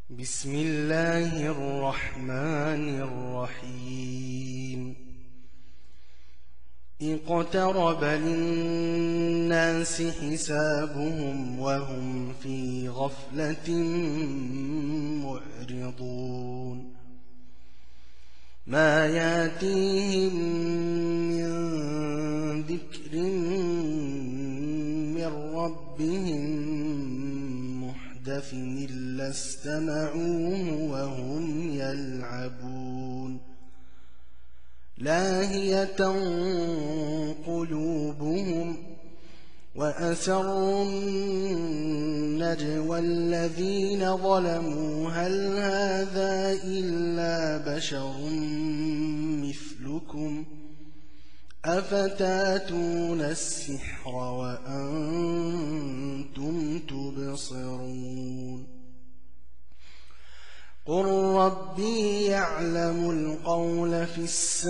بسم الله الرحمن الرحيم اقترب للناس حسابهم وهم في غفلة معرضون ما ياتيهم من ذكر من ربهم محدث إلا استمعوه وهم يلعبون لاهية قلوبهم وأسروا النجوى الذين ظلموا هل هذا إلا بشر مثلكم أفتاتون السحر وأنتم تبصرون قل ربي يعلم القول في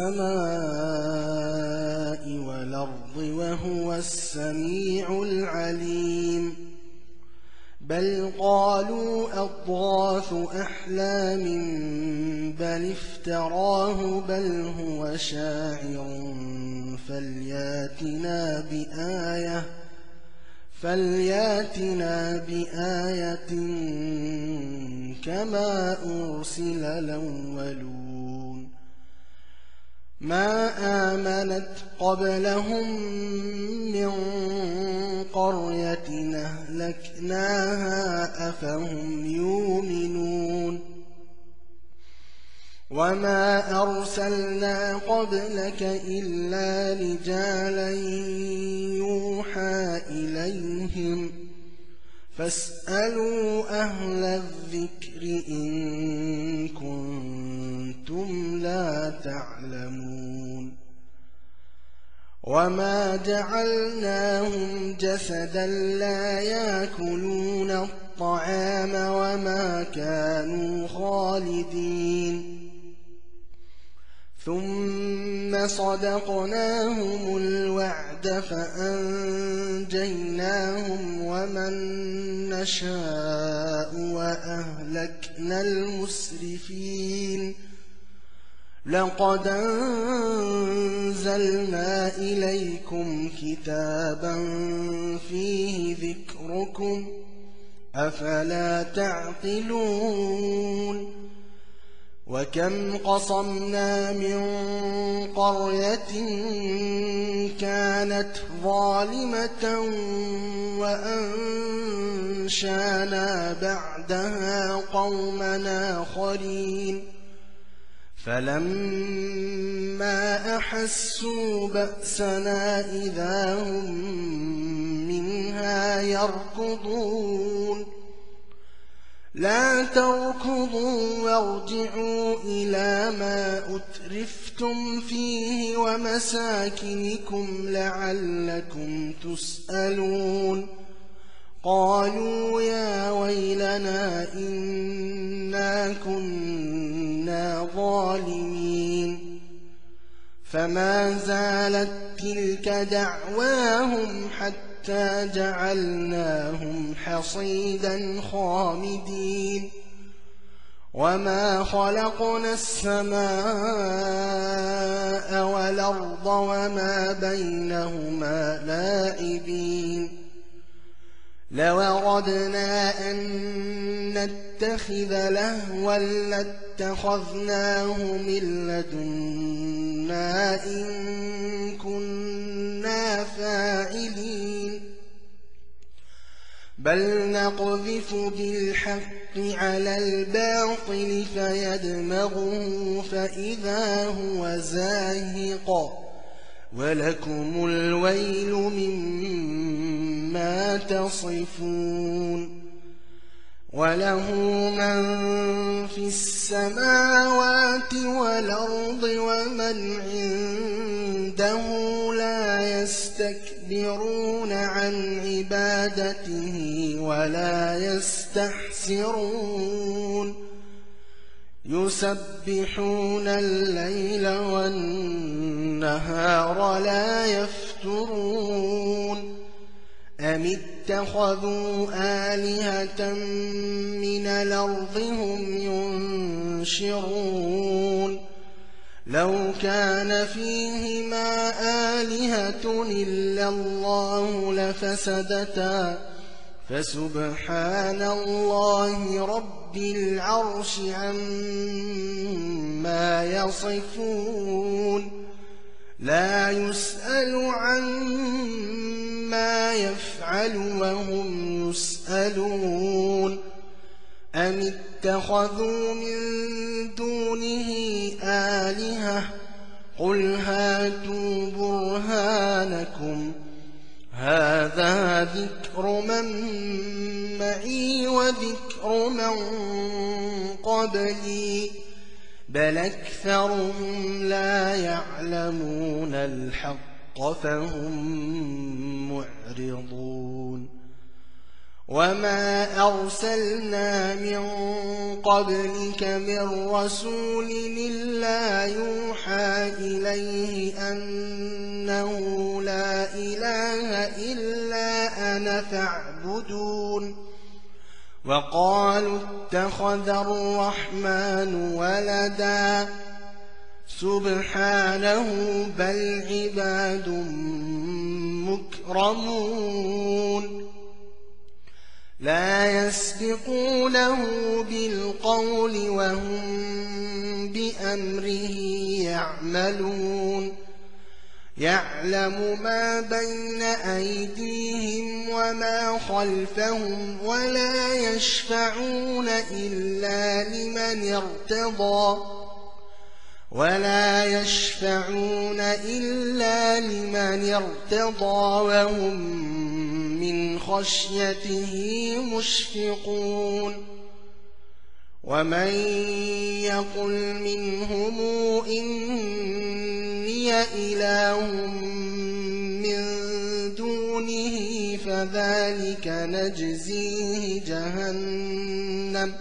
السماء والأرض وهو السميع العليم بل قالوا أضغاث أحلام بل افتراه بل هو شاعر فلياتنا بآية كما أرسل الأولون ما آمنت قبلهم من قرية أهلكناها أفهم يؤمنون وما أرسلنا قبلك إلا رجالا يوحى إليهم فاسألوا أهل الذكر إن كنتم لا تعلمون وما جعلناهم جسدا لا يأكلون الطعام وما كانوا خالدين ثم صدقناهم الوعد فأنجيناهم ومن نشاء وأهلكنا المسرفين لقد أنزلنا إليكم كتابا فيه ذكركم أفلا تعقلون وكم قصمنا من قرية كانت ظالمة وأنشأنا بعدها قومنا آخرين فلما أحسوا بأسنا إذا هم منها يركضون لا تركضوا وارجعوا إلى ما أترفتم فيه ومساكنكم لعلكم تسألون قالوا يا ويلنا إنا كنا ظالمين فما زالت تلك دعواهم حتى جعلناهم حصيدا خامدين وما خلقنا السماء والأرض وما بينهما لاعبين لو أردنا أن نتخذ لهوا لاتخذناه من لدنا إن كنا فاعلين بل نقذف بالحق على الباطل فيدمغه فإذا هو زاهق ولكم الويل مما تصفون وله من في السماوات والأرض ومن عنده لا يستكبرون عن عبادته ولا يستحسرون يسبحون الليل والنهار لا يفترون أم اتخذوا آلهة من الأرض هم ينشرون لو كان فيهما آلهة إلا الله لفسدتا فسبحان الله رب العرش عما يصفون لا يسأل عما يفعل وهم يسألون أم اتخذوا من دونه آلهة قل هاتوا برهانكم هذا ذكر من معي وذكر من قبلي بل أكثرهم لا يعلمون الحق فهم معرضون وما أرسلنا من قبلك من رسول إلا يوحى إليه أنه لا إله إلا أنا فاعبدون وقالوا اتخذ الرحمن ولدا سبحانه بل عباد مكرمون لا يسبقونه بالقول وهم بأمره يعملون يعلم ما بين أيديهم وما خلفهم ولا يشفعون إلا لمن ارتضى وهم من خشيته مشفقون ومن يقل منهم إني إله من دونه فذلك نجزيه جهنم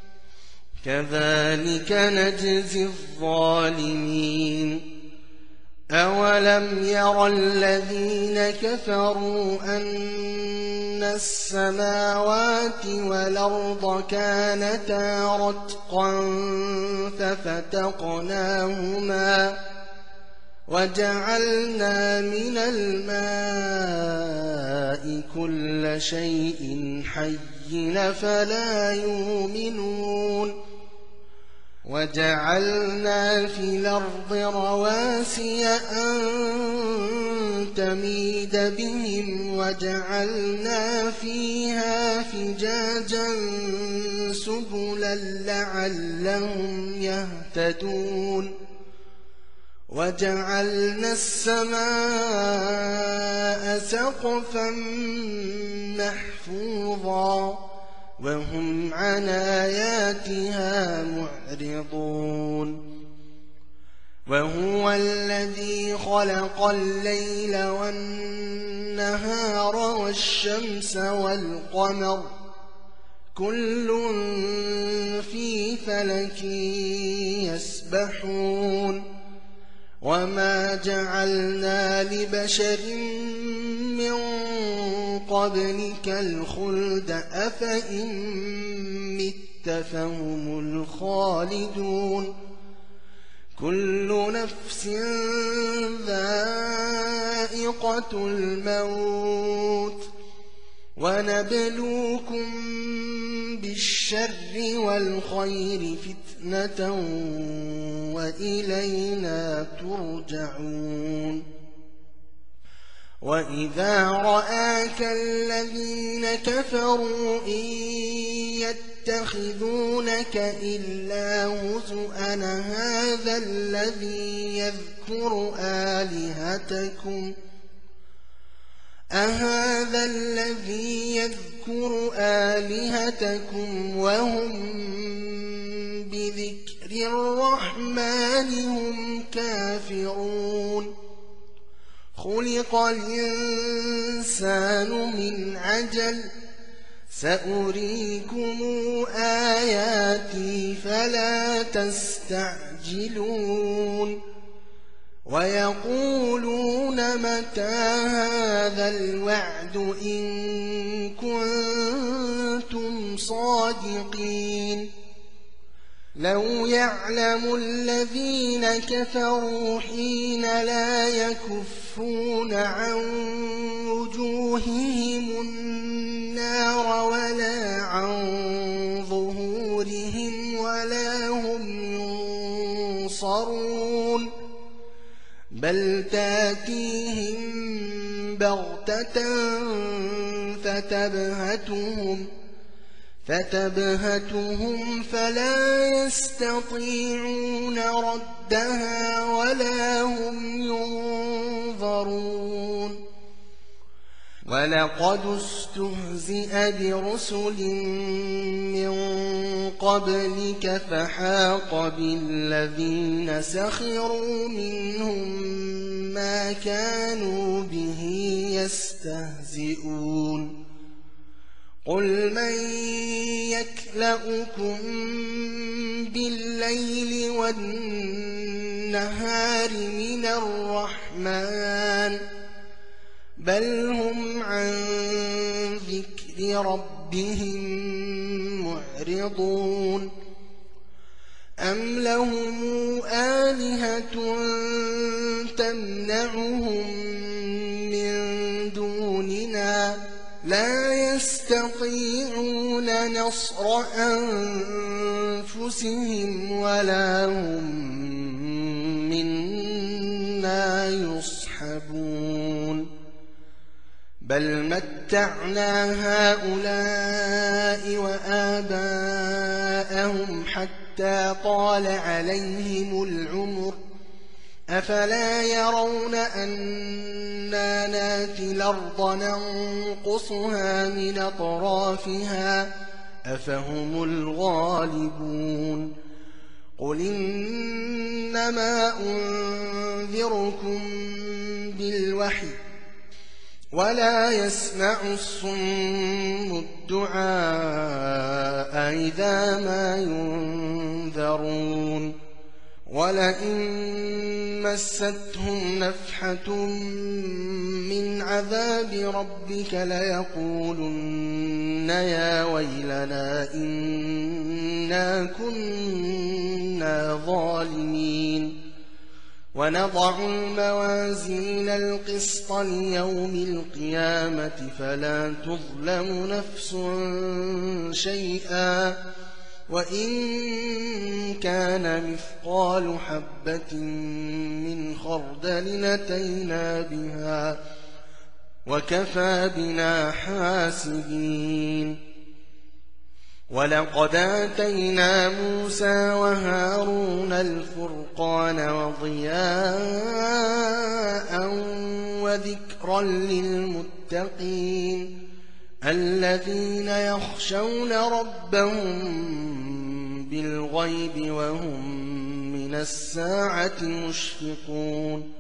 كذلك نجزي الظالمين أولم ير الذين كفروا أن السماوات والأرض كانتا رتقا ففتقناهما وجعلنا من الماء كل شيء حي فلا يؤمنون وجعلنا في الأرض رواسي أن تميد بهم وجعلنا فيها فجاجا سبلا لعلهم يهتدون وجعلنا السماء سقفا محفوظا وهم عن آياتها معرضون وهو الذي خلق الليل والنهار والشمس والقمر كل في فلك يسبحون وما جعلنا لبشر من قبلك الخلد أفإن مت فهم الخالدون كل نفس ذائقة الموت ونبلوكم بالشر والخير فتنة وإلينا ترجعون وإذا رآك الذين كفروا إن يتخذونك إلا هزؤا أهذا الذي يذكر آلهتكم وهم بذكر الرحمن هم كافرون خلق الإنسان من عجل سأريكم آياتي فلا تستعجلون ويقولون متى هذا الوعد إن صادقين لو يعلم الذين كفروا حين لا يكفون عن وجوههم النار ولا عن ظهورهم ولا هم ينصرون بل تاتيهم بغتة فتبهتهم فلا يستطيعون ردها ولا هم ينظرون ولقد استهزئ برسل من قبلك فحاق بالذين سخروا منهم ما كانوا به يستهزئون قل من يكلؤكم بالليل والنهار من الرحمن بل هم عن ذكر ربهم معرضون أم لهم آلهة تمنعهم من دوننا لا يستطيعون نصر أنفسهم ولا هم منا يصحبون بل متعنا هؤلاء وآباءهم حتى طال عليهم العمر أفلا يرون أنا ناتي الأرض ننقصها من أطرافها أفهم الغالبون قل إنما أنذركم بالوحي ولا يسمع الصم الدعاء إذا ما ينذرون ولئن مستهم نفحة من عذاب ربك ليقولن يا ويلنا إنا كنا ظالمين ونضع الموازين القسط ليوم القيامة فلا تظلم نفس شيئا وإن كان مثقال حبة من خردل أتينا بها وكفى بنا حاسبين ولقد آتينا موسى وهارون الفرقان وضياء وذكرا للمتقين الذين يخشون ربهم بالغيب وهم من الساعة مشفقون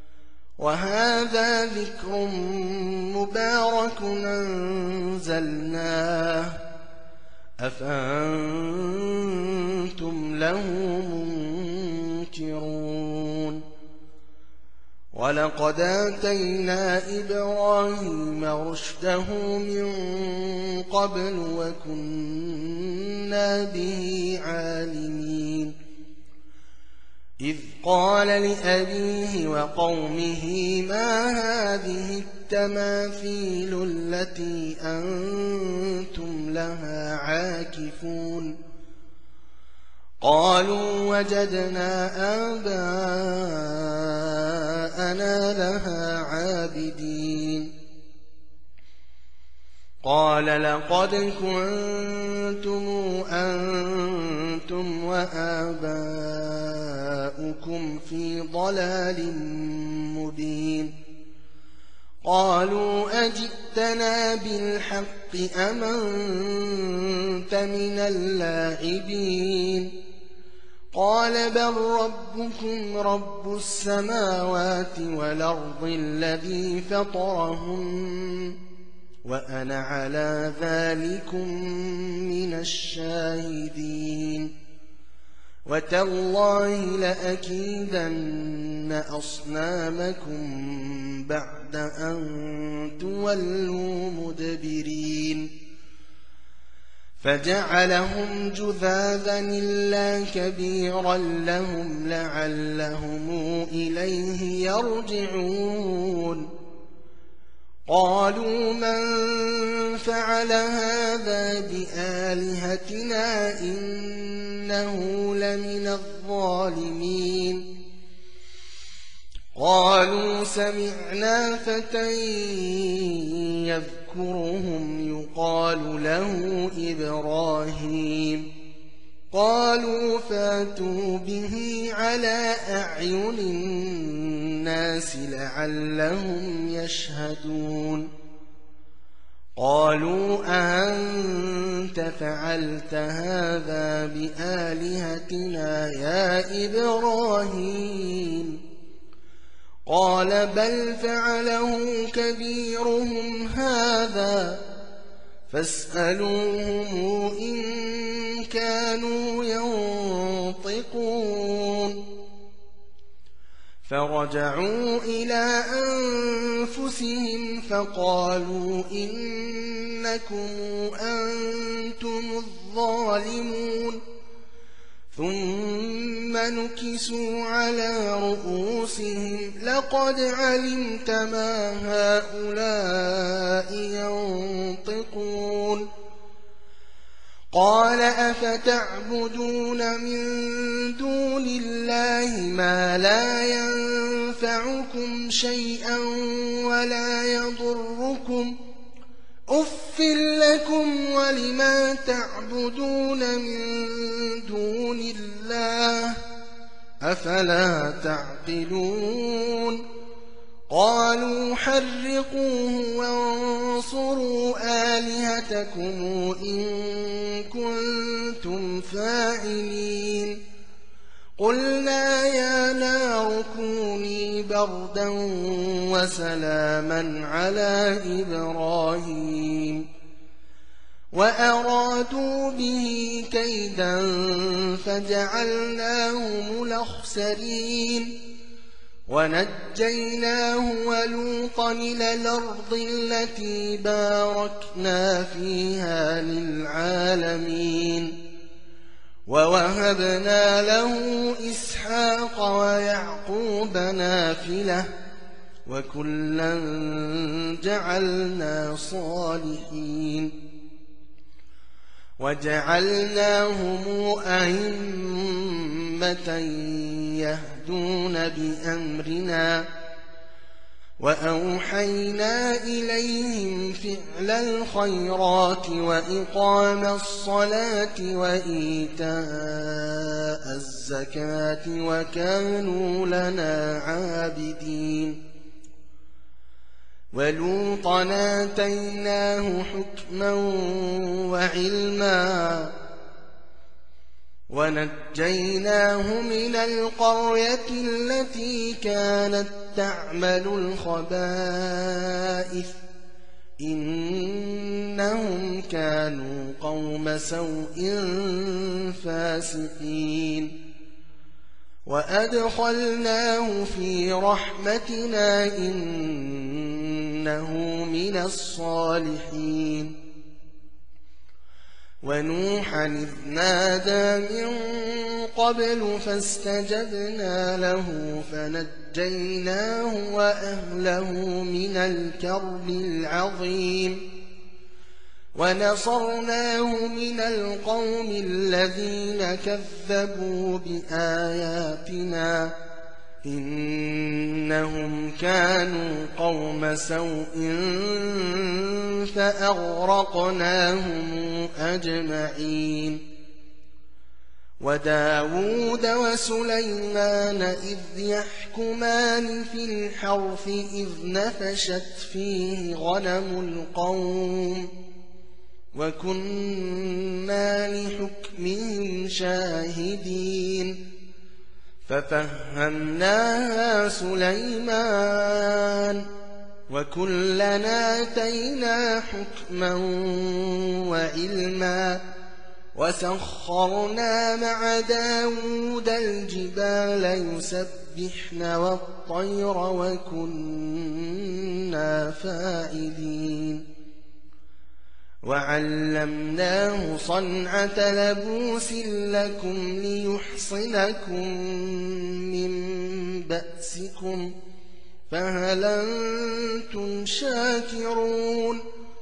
وهذا ذكر مبارك أنزلناه أفأنتم له منكرون ولقد آتينا إبراهيم رشده من قبل وكنا به عالمين إذ قال لأبيه وقومه ما هذه التماثيل التي أنتم لها عاكفون قالوا وجدنا آباءنا لها عابدين قال لقد كنتم أنتم وآباؤكم في ضلال مبين قالوا أجئتنا بالحق أم أنت من اللاعبين قال بل ربكم رب السماوات والأرض الذي فطرهم وأنا على ذلكم من الشاهدين وتالله لأكيدن أصنامكم بعد أن تولوا مدبرين فجعلهم جذاذا إلا كبيرا لهم لعلهم إليه يرجعون قالوا من فعل هذا بآلهتنا إنه لمن الظالمين قالوا سمعنا فتى يذكرهم يقال له إبراهيم قالوا فاتوا به على أعين الناس لعلهم يشهدون قالوا أأنت فعلت هذا بآلهتنا يا إبراهيم قال بل فعله كبيرهم هذا فاسألوهم إن كانوا ينطقون فرجعوا إلى أنفسهم فقالوا إنكم أنتم الظالمون ثم نكسوا على رؤوسهم لقد علمت ما هؤلاء ينطقون قال أفتعبدون من دون الله ما لا ينفعكم شيئا ولا يضركم أف لكم ولما تعبدون من دون الله أفلا تعقلون قالوا حرقوه وانصروا آلهتكم إن كنتم فاعلين قلنا يا نار كوني بردا وسلاما على إبراهيم وأرادوا به كيدا فجعلناهم الأخسرين ونجيناه ولوطا إلى الأرض التي باركنا فيها للعالمين ووهبنا له إسحاق ويعقوب نافلة وكلا جعلنا صالحين وجعلناهم أئمة يهدون بأمرنا وأوحينا إليهم فعل الخيرات وإقام الصلاة وإيتاء الزكاة وكانوا لنا عابدين ولوطا آتيناه حكما وعلما ونجيناه من القرية التي كانت تعمل الخبائث إنهم كانوا قوم سوء فاسقين وأدخلناه في رحمتنا إنه من الصالحين ونوحا إذ نادى من قبل فاستجبنا له فنجيناه وأهله من الكرب العظيم ونصرناه من القوم الذين كذبوا بآياتنا إنهم كانوا قوم سوء فأغرقناهم أجمعين وداود وسليمان إذ يحكمان في الحرث إذ نفشت فيه غنم القوم وكنا لحكمهم شاهدين ففهمناها سليمان وكلنا آتينا حكما وعلما وسخرنا مع داود الجبال يسبحن والطير وكنا فاعلين وعلمناه صنعة لبوس لكم ليحصنكم من بأسكم فهل أنتم شاكرون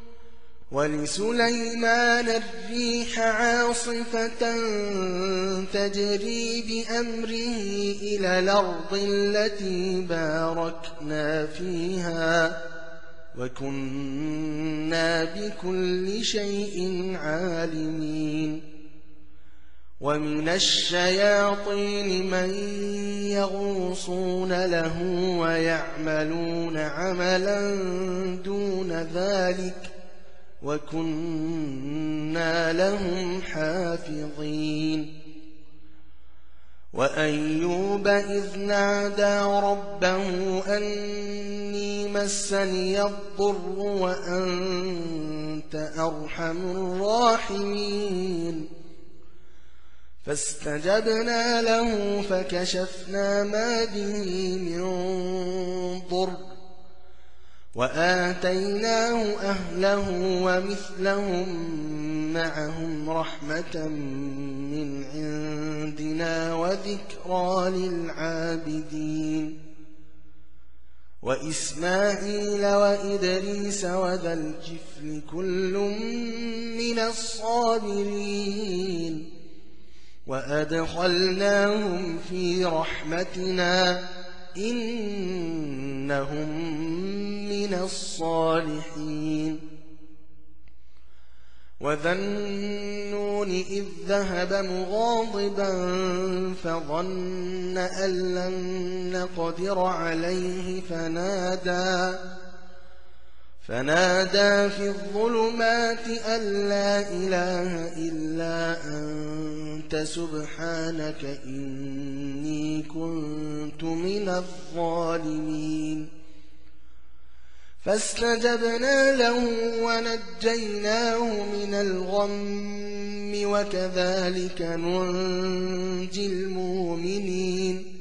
ولسليمان الريح عاصفة تجري بأمره إلى الأرض التي باركنا فيها وكنا بكل شيء عالمين ومن الشياطين من يغوصون له ويعملون عملا دون ذلك وكنا لهم حافظين وأيوب إذ نادى ربه أني مسني الضر وأنت أرحم الراحمين فاستجبنا له فكشفنا ما به من ضر وآتيناه أهله ومثلهم معهم رحمة من عندنا وذكرى للعابدين وإسماعيل وإدريس وذا الكفل كل من الصابرين وأدخلناهم في رحمتنا إنهم من الصالحين وذا النون إذ ذهب مغاضبا فظن أن لن نقدر عليه فنادى في الظلمات أن لا إله إلا أنت سبحانك إني كنت من الظالمين فاستجبنا له ونجيناه من الغم وكذلك ننجي المؤمنين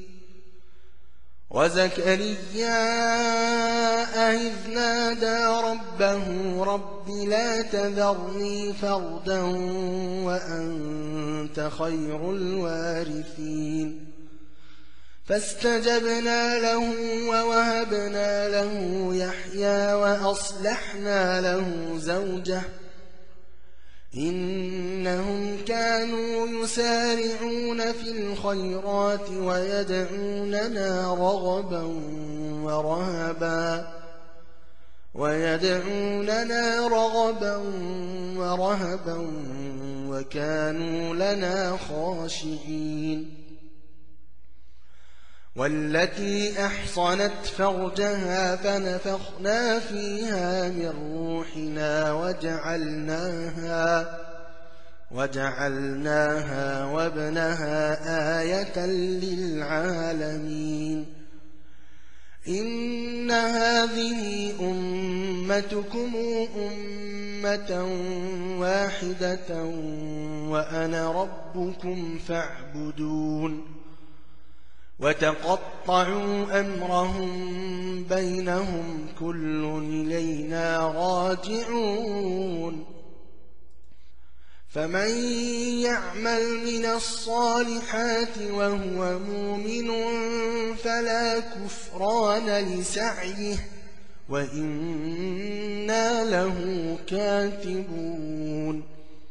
وزكريا إذ نادى ربه رب لا تذرني فردا وأنت خير الوارثين فاستجبنا له ووهبنا له يحيى وأصلحنا له زوجه إنهم كانوا يسارعون في الخيرات ويدعوننا رغبا ورهبا وكانوا لنا خاشعين والتي أحصنت فرجها فنفخنا فيها من روحنا وجعلناها وابنها آية للعالمين إن هذه أمتكم أمة واحدة وأنا ربكم فاعبدون وتقطعوا أمرهم بينهم كل إلينا راجعون فمن يعمل من الصالحات وهو مؤمن فلا كفران لسعيه وإنا له كاتبون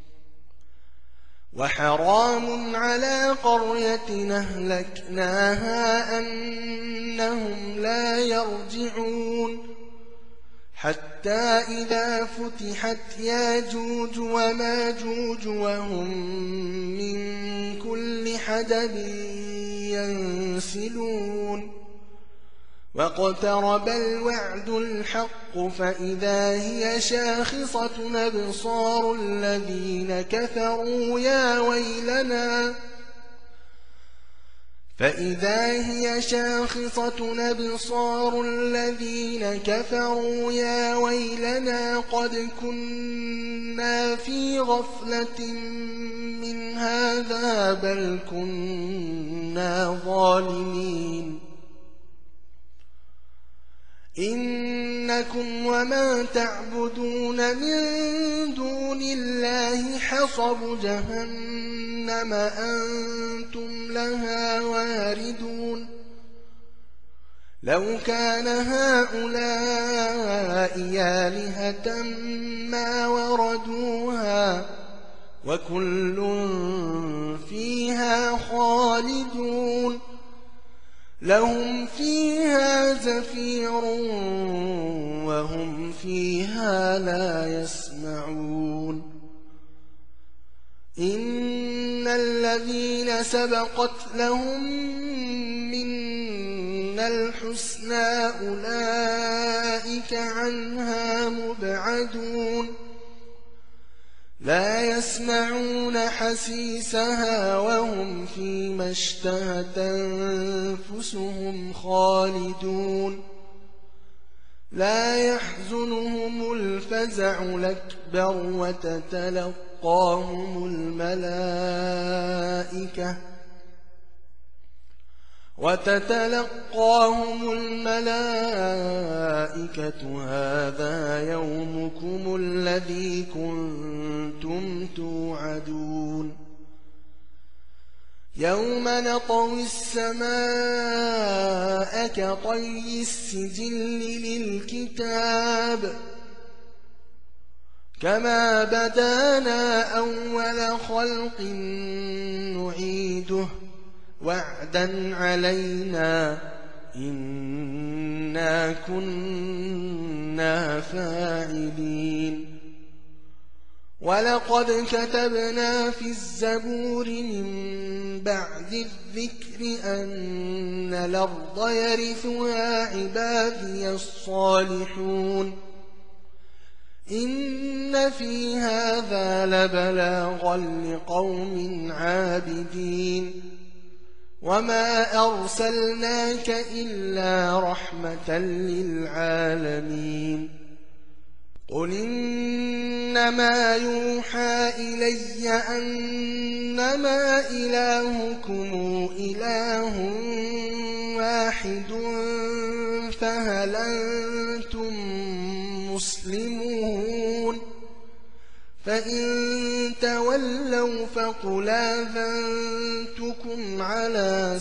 وحرام على قرية أهلكناها أنهم لا يرجعون حتى إذا فتحت ياجوج وماجوج وهم من كل حدب ينسلون واقترب الوعد الحق فإذا هي شاخصة أبصار الذين كفروا يا ويلنا قد كنا في غفلة من هذا بل كنا ظالمين إن إنكم وما تعبدون من دون الله حصب جهنم أنتم لها واردون لو كان هؤلاء آلهة ما وردوها وكل فيها خالدون لهم فيها زفير وهم فيها لا يسمعون إن الذين سبقت لهم منا الحسنى أولئك عنها مبعدون لا يسمعون حسيسها وهم فيما اشتهت أنفسهم خالدون لا يحزنهم الفزع الأكبر وتتلقاهم الملائكة هذا يومكم الذي كنتم توعدون يوم نطوي السماء كطي السجل للكتاب كما بدانا أول خلق نعيده وعدا علينا إنا كنا فاعلين ولقد كتبنا في الزبور من بعد الذكر أن الأرض يرثها عبادي الصالحون إن في هذا لبلاغا لقوم عابدين وما أرسلناك إلا رحمة للعالمين قل إنما يوحى إلي أنما إلهكم إله واحد فهل أنتم مسلمون فإن تولوا فقل آذنتكم على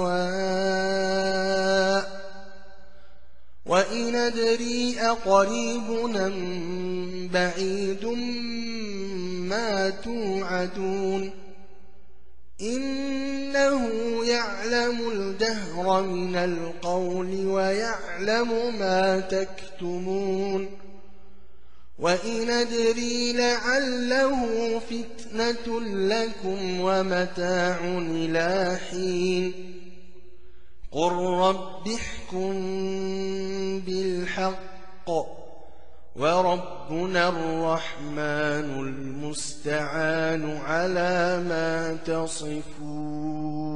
سواء وإن أدري أقريب أم بعيد ما توعدون إنه يعلم الجهر من القول ويعلم ما تكتمون وإن أدري لعله فتنة لكم ومتاع إلى حين قل رب احكم بالحق وربنا الرحمن المستعان على ما تصفون